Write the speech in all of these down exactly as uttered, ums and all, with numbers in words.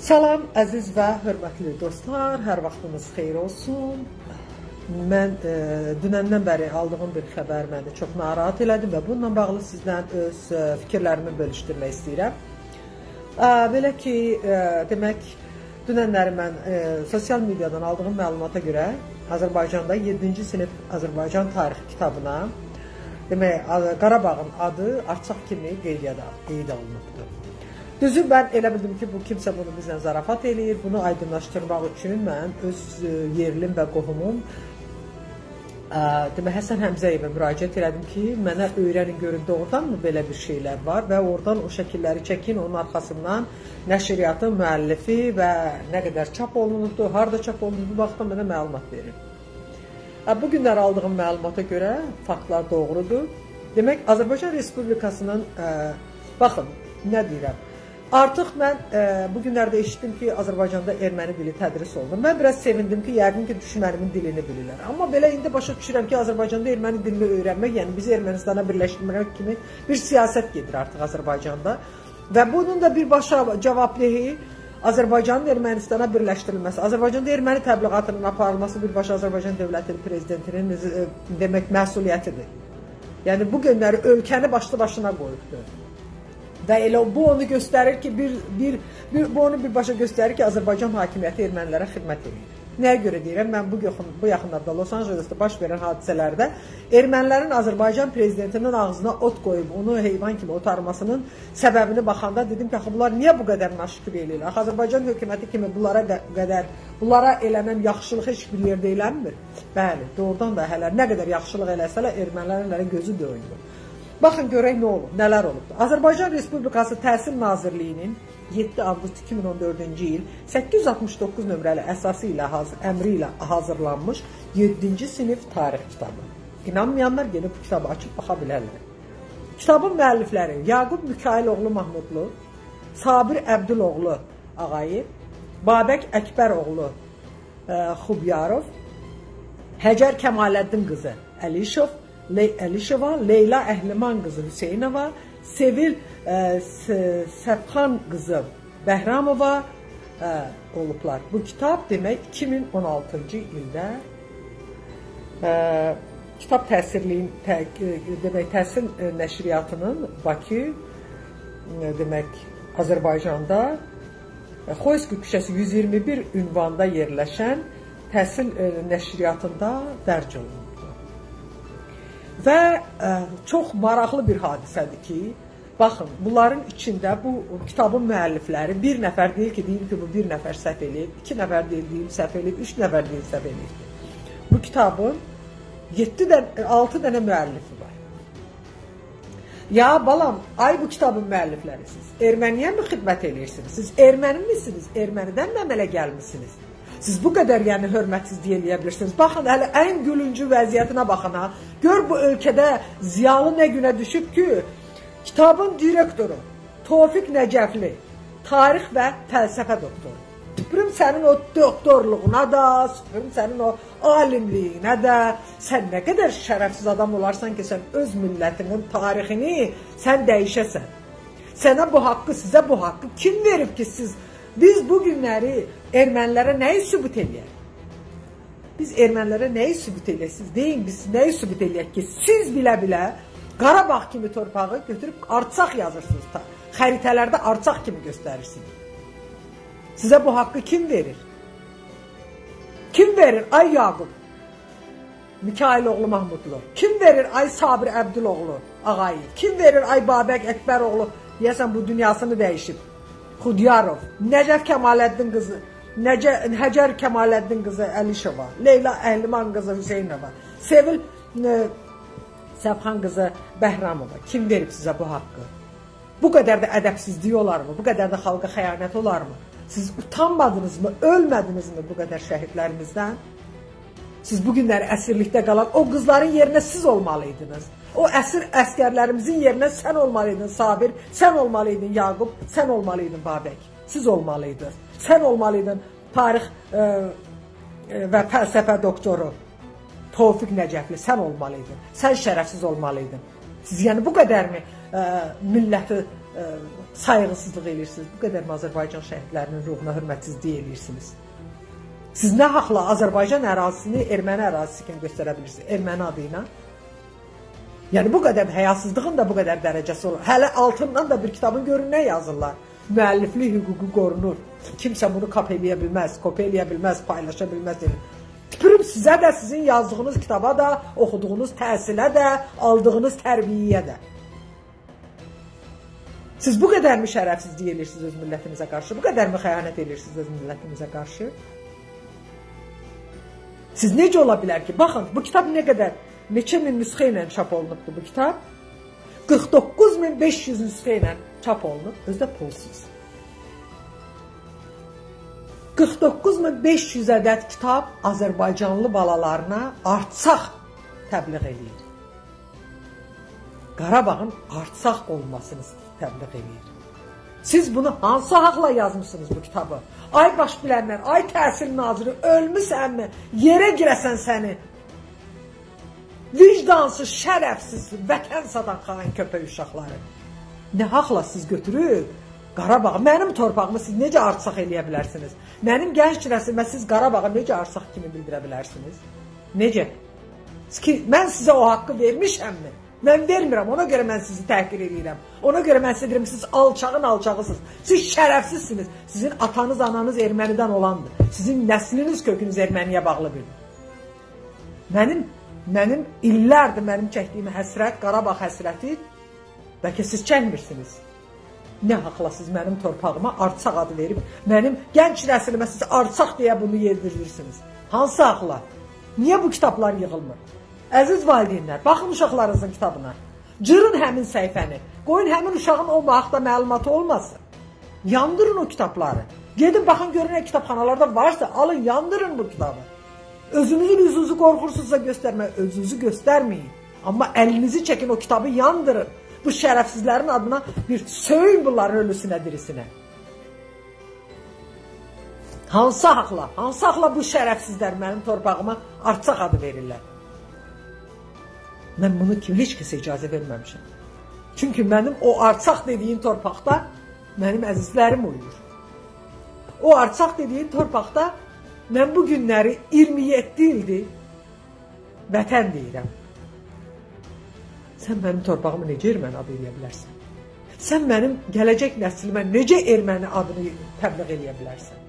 Salam, əziz və hörmətli dostlar, hər vaxtınız xeyir olsun. Mən e, dünəndən bəri aldığım bir xəbər məni çox narahat elədi və bununla bağlı sizdən öz e, fikirlərimi bölüşdürmək istəyirəm. E, belə ki, e, demək, dünənləri mən e, sosial mediadan aldığım məlumata görə Azərbaycanda yeddinci sinif Azərbaycan tarixi kitabına demək, Qarabağın adı Artsaq kimi qeydiyyata qeyd olunubdur. Düzü, mən elə bildim ki, bu kimsə bunu bizlə zarafat eləyir. Bunu aydınlaşdırmaq üçün mən öz yerlim və qohumum demək, Həsən Həmzəyevə müraciət elədim ki, mənə öyrənin görün doğrudan mı belə bir şeylər var və oradan o şəkilləri çəkin, onun arxasından nəşriyyatın müəllifi və nə qədər çap olunubdur, harada çap olunubdur, bu vaxtda mənə məlumat verir. Bu günlər aldığım məlumata görə faktlar doğrudur. Demək, Azərbaycan Respublikasının, baxın, nə deyirəm, artıq mən e, bu günlərdə eşitdim ki, Azərbaycanda erməni dili tədris olunur. Mən biraz sevindim ki, yəqin ki, düşmənimin dilini bilirlər. Amma belə indi başa düşürəm ki, Azərbaycanda erməni dilini öyrənmək, yəni bizi Ermənistana birləşdirmək kimi bir siyasət gedir artıq Azərbaycanda. Və bunun da birbaşa cavabdehi Azərbaycanın Ermənistana birləşdirilməsi, Azərbaycanda erməni təbliğatının aparılması birbaşa Azərbaycan dövlətinin prezidentinin e, demək məsuliyyətidir. Yəni bu günləri ölkəni başlı başına qoyubdur. Və elə bu onu göstərir ki, bir, bir, bir, bu onu birbaşa göstərir ki, Azərbaycan hakimiyyəti ermənilərə xidmət edir. Nəyə görə deyirəm? Mən bu, yaxın, bu yaxınlarda Los Angeles'da baş verən hadisələrdə ermənilərin Azərbaycan prezidentinin ağzına ot qoyub, onu heyvan kimi otarmasının səbəbini baxanda dedim ki, bunlar niyə bu qədər naşükür eləyirlər? Azərbaycan hökuməti kimi bunlara qədər, bunlara elənən yaxşılıq heç bir yerdə elənmir. Bəli, doğrudan da hələ nə qədər yaxşılıq eləsələr, ermənilərin gözü döyünür. Baxın, görək nə olub, nələr olubdur. Azərbaycan Respublikası Təhsil Nazirliyinin yeddi avqust iki min on dördüncü il səkkiz yüz altmış doqquz nömrəli əsası ilə, əmri ilə hazırlanmış yeddinci sinif tarix kitabı. İnanmayanlar gelib bu kitabı açıb baxa bilərlər. Kitabın müəllifləri Yaqub Mükailoğlu Mahmudlu, Sabir Əbdüloğlu Ağayev, Babək Əkbəroğlu Xubyarov, Həcər Kəmaləddin qızı Əlişov, Le Əlişova, Leyla Əhliman qızı Hüseynova, Sevil e, Səbxan qızı Bəhramova e, olublar. Bu kitab demək iki min on altıncı ildə e, kitab təsirliyin tə, demək təhsil nəşriyyatının Bakı e, demək Azərbaycanda e, Xoyski küçəsi yüz iyirmi bir ünvanda yerləşən təhsil e, nəşriyyatında dərc olunur. Və ə, çox maraqlı bir hadisədir ki, baxın, bunların içində bu kitabın müəllifləri bir nəfər deyil ki, deyil ki, bu bir nəfər səhv eləyib, iki nəfər deyil, deyil səhv eləyib, üç nəfər deyil səhv eləyib. Bu kitabın yeddi dənə, altı dənə müəllifi var. Ya balam, ay bu kitabın müəlliflərisiz, erməniyə mi xidmət eləyirsiniz? Siz erməni misiniz? Ermənidən mi əmələ gəlmişsiniz? Siz bu qədər yəni hörmətsizlik eləyə bilirsiniz. Baxın, hələ ən gülüncü vəziyyətinə baxın ha. Gör bu ölkədə ziyalı nə günə düşüb ki, kitabın direktoru Tofiq Nəcəfli, tarix və fəlsəfə doktoru. Süpürüm sənin o doktorluğuna da, süpürüm sənin o alimliyinə də. Sən nə qədər şərəfsiz adam olarsan ki, sən öz millətinin tarixini sən dəyişəsən. Sənə bu haqqı, sizə bu haqqı kim verib ki, siz biz bu günləri ermənilərə nəyi sübut eləyək? Biz ermənilərə nəyi sübut eləyək? Siz deyin, biz nəyi sübut eləyək ki, siz bilə-bilə Qarabağ kimi torpağı götürüb Artsaq yazırsınız. Xəritələrdə Artsaq kimi göstərirsiniz. Sizə bu haqqı kim verir? Kim verir? Ay Yaqub Mükailoğlu Mahmudlu. Kim verir? Ay Sabir Əbdüloğlu Ağayev. Kim verir? Ay Babək Əkbəroğlu. Deyəsən bu dünyasını dəyişib. Xudyarov, Nəcəf Kəmaləddin qızı, Nəcə, Həcər Kəmaləddin qızı Əlişova, Leyla Əhliman qızı Hüseynova, Sevil e, Səbxan qızı Bəhramova. Kim verib sizə bu haqqı? Bu qədər də ədəbsizlik olarmı? Bu qədər də xalqa xəyanət olarmı? Siz utanmadınızmı? Ölmədinizmi bu qədər şəhidlərimizdən? Siz bu günləri əsirlikdə qalan o qızların yerinə siz olmalıydınız. O əsir əskərlərimizin yerinə sən olmalıydın Sabir, sən olmalıydın Yaqub, sən olmalıydın Babək. Siz olmalıydınız. Sən olmalıydın tarix e, e, və fəlsəfə doktoru Tofiq Nəcəfli, sən olmalıydın. Sən şərəfsiz olmalıydın. Siz yəni bu qədərmi e, milləti ə, sayğısızlıq edirsiniz? Bu qədər Azərbaycan şəhidlərinin ruhuna hörmətsizlik edirsiniz? Siz nə haqla Azərbaycan ərazisini erməni ərazisi kimi göstərə bilirsiniz? Erməni adı ilə. Yəni bu qədər həyasızlığın da bu qədər dərəcəsi olur. Hələ altından da bir kitabın görün nə yazırlar. Müəlliflik hüququ qorunur. Kimsə bunu kop eləyə bilməz, kop eləyə bilməz, paylaşa bilməz. Tüpürüm sizə də, sizin yazdığınız kitaba da, oxuduğunuz təhsilə də, aldığınız tərbiyəyə də. Siz bu qədərmi şərəfsizlik edirsiniz öz millətinizə qarşı? Bu qədərmi xəyanət edirsiniz öz millətinizə qarşı? Siz necə ola bilər ki, baxın, bu kitab nə qədər, neçə min nüsxə ilə çap olunubdur bu kitab? qırx doqquz min beş yüz nüsxə ilə çap olunub, özü də pulsuz. qırx doqquz min beş yüz ədəd kitab Azərbaycanlı balalarına artsaq təbliğ edir. Qarabağın artsaq olmasını təbliğ edir. Siz bunu hansı haqla yazmışsınız bu kitabı? Ay baş bilənlər, ay təhsil naziri, ölmüsənmi? Yerə girəsən səni. Vicdansız, şərəfsiz, vətən sadan xain köpək uşaqları. Nə haqla siz götürüb Qarabağı, mənim torpağımı siz necə artsaq eləyə bilərsiniz? Mənim gənc nəsilmə siz Qarabağı necə artsaq kimi bildirə bilərsiniz? Necə? Mən sizə o haqqı vermişəmmi? Mən vermirəm, ona görə mən sizi təhqir edirəm. Ona görə mən sizə deyirəm, siz alçağın alçağısınız. Siz şərəfsizsiniz. Sizin atanız, ananız ermənidən olandır. Sizin nəsliniz, kökünüz erməniyə bağlı bilir. Mənim, mənim illərdir mənim çəkdiyim həsrət, Qarabağ həsrəti, bəlkə siz çəkmirsiniz. Nə haqla siz mənim torpağıma artsaq adı verib, mənim gənc nəslimə siz artsaq deyə bunu yedirirsiniz. Hansı haqla? Niyə bu kitablar yığılmır? Əziz valideynlər, baxın uşaqlarınızın kitabına. Cırın həmin səhifəni. Qoyun həmin uşağın o haqda məlumatı olmasın. Yandırın o kitabları. Gedin baxın görün nə kitabxanalarda varsa alın yandırın bu kitabı. Özünüzün üzünüzü qorxursunuzsa göstərmək, özünüzü göstərməyin. Amma əlinizi çəkin o kitabı yandırın. Bu şərəfsizlərin adına bir söyün bunların ölüsünə, dirisinə. Hansı haqla, hansı haqla bu şərəfsizlər mənim torpağıma artsaq adı verirlər? Mən bunu kim, heç kəsə icazə verməmişəm. Çünki mənim o artsaq dediyin torpaqda mənim əzizlərim uyur. O artsaq dediyin torpaqda mən bu günləri iyirmi yeddi ildir vətən deyirəm. Sən mənim torpağımı necə erməni adı eləyə bilərsən? Sən mənim gələcək nəslimə necə erməni adını təbliğ eləyə bilərsən?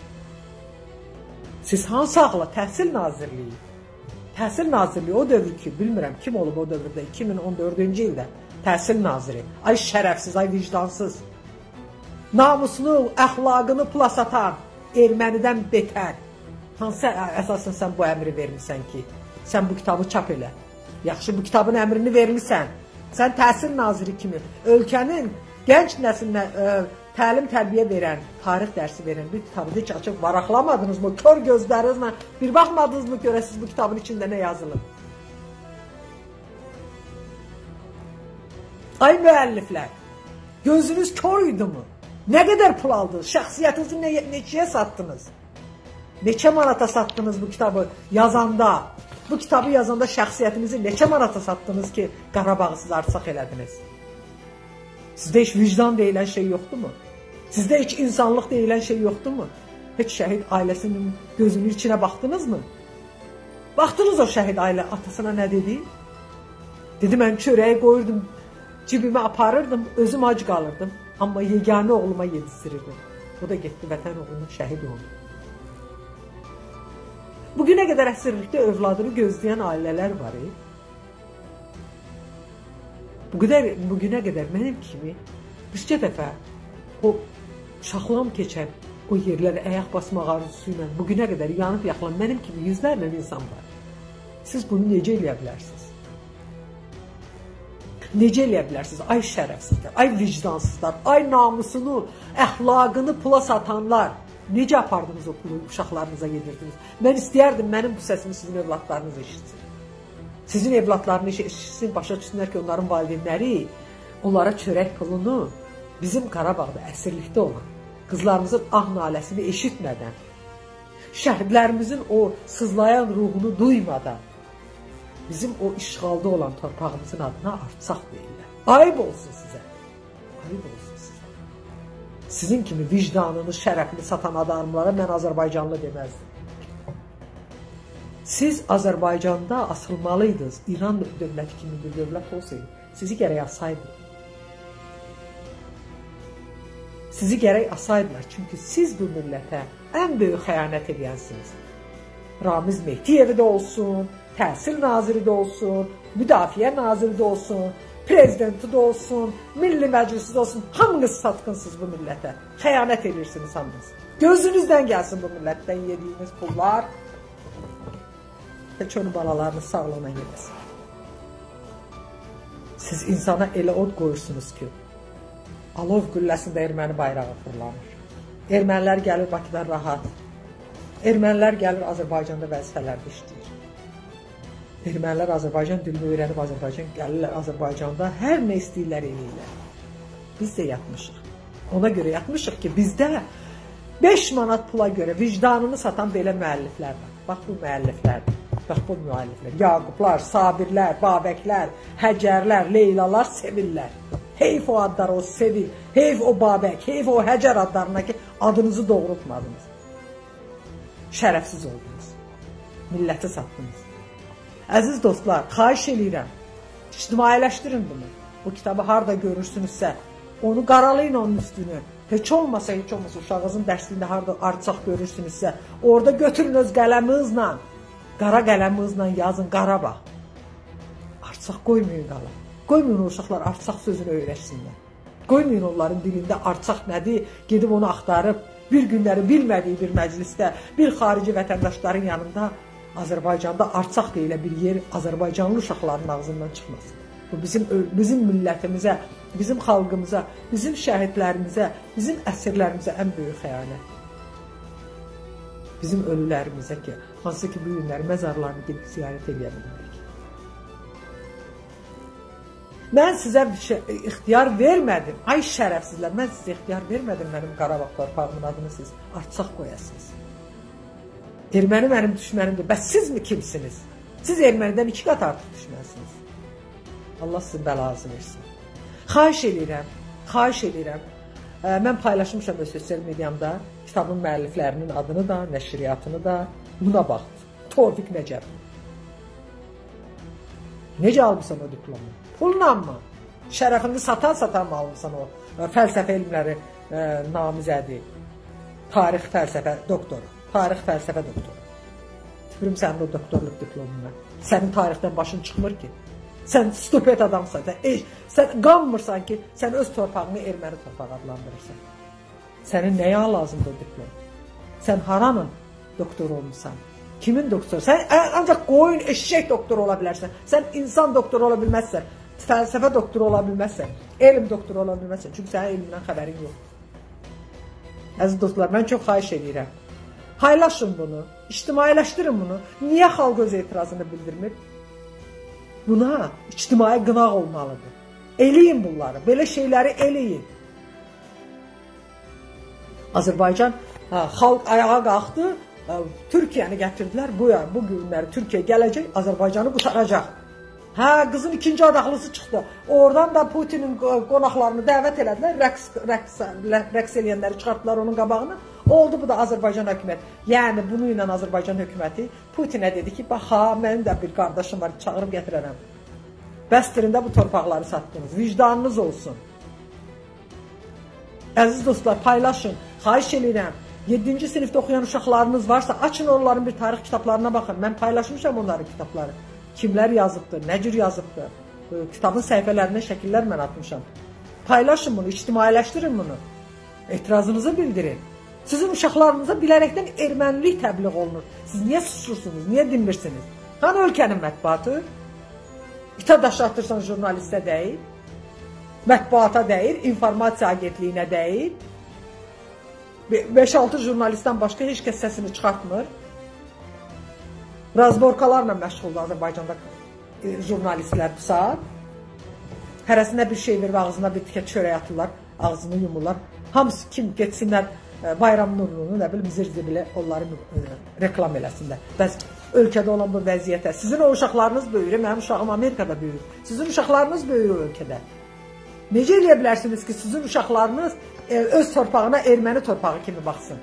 Siz hansı haqla Təhsil Nazirliyi? Təhsil Nazirliyi o dövr ki, bilmirəm kim olub o dövrdə, iki min on dördüncü ildə Təhsil Naziri. Ay şərəfsiz, ay vicdansız. Namusunu, əxlaqını pula satan ermənidən betər. Hansı əsasən sən bu əmri vermirsən ki, sən bu kitabı çap elə? Yaxşı, bu kitabın əmrini vermirsən. Sən Təhsil Naziri kimi ölkənin gənc nəslinə təlim tərbiyə verən, tarix dərsi verən bir kitabı heç açıb varaqlamadınız mı? Kör gözlərinizlə bir baxmadınız mı görəsiz bu kitabın içində nə yazılıb? Ay müəlliflər, gözünüz kör idi mi? Nə qədər pul aldınız? Şəxsiyyətinizi ne neçəyə satdınız? Neçə manata satdınız bu kitabı yazanda? Bu kitabı yazanda şəxsiyyətinizi neçə manata satdınız ki, Qarabağı siz artsaq elədiniz? Sizdə heç vicdan deyilən şey yoxdur mu? Sizdə heç insanlıq deyilən şey yoxdur mu? Heç şəhid ailəsinin gözünün içinə baxdınız mı? Baxdınız o şəhid ailə atasına nə dedi? Dedi, mən çörəyi qoyurdum, cibimə aparırdım, özüm ac qalırdım. Amma yeganə oğluma yedizdirirdim. O da getdi vətən oğlunun şəhid oldu. Bugünə qədər əsirlikdə övladını gözləyən ailələr var. E? Bugünə qədər mənim kimi bircə dəfə o şaxlam keçən o yerlərə əyaq basmaq arzusu ilə bugünə qədər yanıb yaxılan mənim kimi yüzlərlə insan var. Siz bunu necə eləyə bilərsiniz? Necə eləyə bilərsiniz? Ay şərəfsizlər, ay vicdansızlar, ay namusunu, əxlaqını pula satanlar. Necə apardınız o pulu uşaqlarınıza yedirdiniz? Mən istəyərdim mənim bu səsimi sizin evlatlarınız eşitsin. Sizin evlatlarını eşitsin, başa düşsünlər ki, onların valideynləri onlara çörək pulunu bizim Qarabağda əsirlikdə olan qızlarımızın ah naləsini eşitmədən, şəhidlərimizin o sızlayan ruhunu duymadan bizim o işğalda olan torpağımızın adına artsaq deyirlər. Ayıb olsun sizə. Ayıb olsun sizə. Sizin kimi vicdanını, şərəfini satan adamlara mən Azərbaycanlı deməzdim. Siz Azərbaycanda asılmalıydınız. İran dövləti kimi bir dövlət olsaydı, sizi gərək asaydı. Sizi gərək asaydılar. Çünki siz bu millətə ən böyük xəyanət edənsiniz. Ramiz Mehdiyevi də olsun, Təhsil Naziri də olsun, Müdafiə Naziri də olsun, Prezidenti də olsun, Milli Məclisi də olsun. Hamınız satqınsınız bu millətə. Xəyanət edirsiniz hamınız. Gözünüzdən gəlsin bu millətdən yediyiniz pullar. Heç onun balalarını sağlana yeməsin. Siz insana elə od qoyursunuz ki, alov gülləsində erməni bayrağı fırlanır. Ermənilər gəlir Bakıdan rahat. Ermənilər gəlir Azərbaycanda vəzifələrdə işləyir. Ermənilər Azərbaycan dilini öyrənib Azərbaycan gəlirlər Azərbaycanda hər nə istəyirlər eləyirlər. Biz də yatmışıq. Ona görə yatmışıq ki, bizdə beş manat pula görə vicdanını satan belə müəlliflər var. Bax bu müəlliflərdir. Bax bu müəlliflər. Yaqublar, Sabirlər, Babəklər, Həcərlər, Leylalar sevirlər. Heyf o adları o sevir. Heyf o Babək, heyf o Həcər adlarına ki, adınızı doğrultmadınız. Şərəfsiz oldunuz. Milləti satdınız. Əziz dostlar, xahiş edirəm. İctimailəşdirin bunu. Bu kitabı harada görürsünüzsə, onu qaralayın onun üstünü. Heç olmasa, heç olmasa uşağınızın dərsliyində harada artsaq görürsünüzsə, orada götürün öz qələminizlə, qara qələminizlə yazın Qarabağ. Artsaq qoymayın qala. Qoymayın o uşaqlar artsaq sözünü öyrəşsinlər. Qoymayın onların dilində artsaq nədir, gedib onu axtarıb, bir günləri bilmədiyi bir məclisdə, bir xarici vətəndaşların yanında Azərbaycanda artsaq deyilə bir yer Azərbaycanlı uşaqların ağzından çıxmasın. Bu bizim, bizim millətimizə, bizim xalqımıza, bizim şəhidlərimizə, bizim əsirlərimizə ən böyük xəyanət. Bizim ölülərimizə ki, hansı ki bu günləri məzarlarını gedib ziyarət edə bilmərik. Mən sizə şey, ixtiyar vermədim. Ay şərəfsizlər, mən sizə ixtiyar vermədim mənim Qarabağ torpağımın adını siz artsaq qoyasınız. Erməni mənim düşmənimdir. Bəs siz mi kimsiniz? Siz ermənidən iki qat artıq düşmənsiniz. Allah sizin bəlanızı versin. Xahiş edirəm, xahiş edirəm. Mən paylaşmışam öz sosial mediamda kitabın müəlliflərinin adını da, nəşriyyatını da. Buna bax, Tofiq Nəcəb. Necə almışsan o diplomu? Pulla mı? Şərəfini satan-satan mı almışsan o fəlsəfə elmləri e, namizədi, tarix fəlsəfə doktoru, tarix fəlsəfə doktoru. Tüpürüm sənin o doktorluq diplomuna. Sənin tarixdən başın çıxmır ki. Sən stupid adamsan, sən, sən qanmırsan ki, sən öz torpağını erməni torpağı adlandırırsan. Sənin nəyə lazımdır o diplom? Sən haranın doktoru olmuşsan? Kimin doktoru? Sən ancaq qoyun, eşək doktoru ola bilərsən. Sən insan doktoru ola bilməzsən. Fəlsəfə doktoru ola bilməzsən. Elm doktoru ola bilməzsən. Çünki sənin elmindən xəbərin yox. Əziz dostlar, mən çox xahiş edirəm. Paylaşın bunu, ictimailəşdirin bunu. Niyə xalq öz etirazını bildirmir? Buna ictimai qınaq olmalıdır. Eləyin bunları, belə şeyləri eləyin. Azərbaycan, ha, xalq ayağa qalxdı, Türkiyəni gətirdilər, bu, bu günləri Türkiyə gələcək, Azərbaycanı qurtaracaq. Hə, qızın ikinci adaqlısı çıxdı. Oradan da Putinin qonaqlarını dəvət elədilər, rəqs, rəqs, rəqs eləyənləri çıxartdılar onun qabağını. Oldu bu da Azərbaycan hökuməti. Yəni, bunu ilə Azərbaycan hökuməti Putinə dedi ki, bax, ha, mənim də bir qardaşım var, çağırıb gətirərəm. Bəstirində bu torpaqları satdınız, vicdanınız olsun. Əziz dostlar, paylaşın, xahiş edirəm. yeddinci sinifdə oxuyan uşaqlarınız varsa, açın onların bir tarix kitablarına baxın. Mən paylaşmışam onların kitabları. Kimlər yazıbdır, nə cür yazıbdır. Kitabın səhifələrinə şəkillər mən atmışam. Paylaşın bunu, ictimailəşdirin bunu. Etirazınızı bildirin. Sizin uşaqlarınıza bilərəkdən ermənilik təbliğ olunur. Siz niyə susursunuz, niyə dinmirsiniz? Hani ölkənin mətbuatı? İtə daş atırsan jurnalistə deyil, mətbuata deyil, informasiya agentliyinə deyil. beş altı jurnalistdən başqa heç kəs səsini çıxartmır. Razborkalarla məşğuldur Azərbaycanda jurnalistlər bu saat. Hərəsinə bir şey verib ağzına bir tikə çörək atırlar, ağzını yumurlar. Hamısı kim getsinlər Bayram Nurlunu, nə bilim, zirzibilə onları reklam eləsinlər. Bəs ölkədə olan bu vəziyyətə, sizin o uşaqlarınız böyür, mənim uşağım Amerikada böyür. Sizin uşaqlarınız böyür o ölkədə. Necə eləyə bilərsiniz ki, sizin uşaqlarınız e, öz torpağına erməni torpağı kimi baxsın?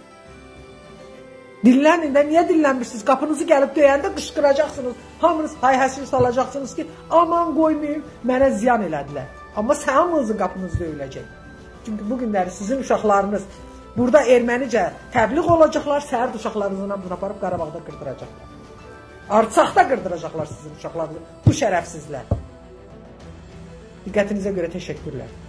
Dinlənin də, niyə dinlənmirsiniz? Qapınızı gəlib döyəndə qışqıracaqsınız. Hamınız hay-həsir salacaqsınız ki, aman qoymayın, mənə ziyan elədilər. Amma hamınızın qapınız döyüləcək. Çünki bu günləri sizin uşaqlarınız burada ermənicə təbliğ olacaqlar, səhər uşaqlarınızla bunu aparıb Qarabağda qırdıracaqlar. Artsaqda qırdıracaqlar sizin uşaqlarınızı, bu şərəfsizlər. Diqqətinizə görə təşəkkürlər.